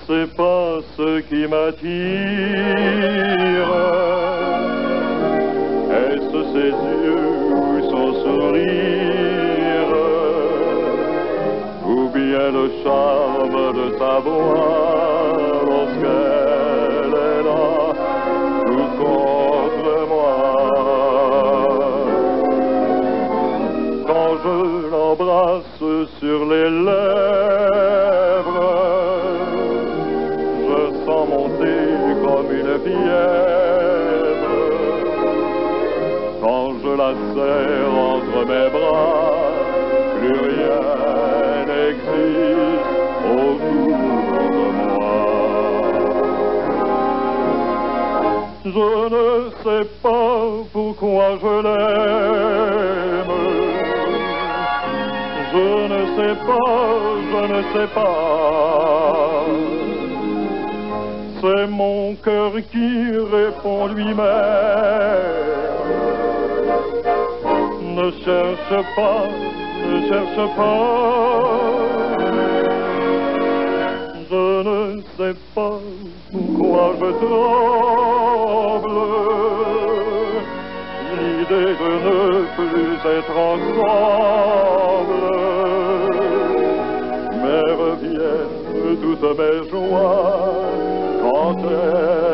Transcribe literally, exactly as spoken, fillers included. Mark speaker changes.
Speaker 1: sais pas ce qui m'attire. Est-ce ses yeux ou son sourire, ou bien le charme de sa voix lorsqu'elle est là, tout contre moi. Quand je l'embrasse sur les lèvres, je sens monter comme une fièvre. Quand je la serre entre mes bras, plus rien n'existe autour de moi. Je ne sais pas pourquoi je l'aime. Je ne sais pas, je ne sais pas. C'est mon cœur qui répond lui-même. Ne cherche pas, ne cherche pas. Je ne sais pas pourquoi je tremble. L'idée de ne plus être ensemble. Mais reviennent toutes mes joies quand elle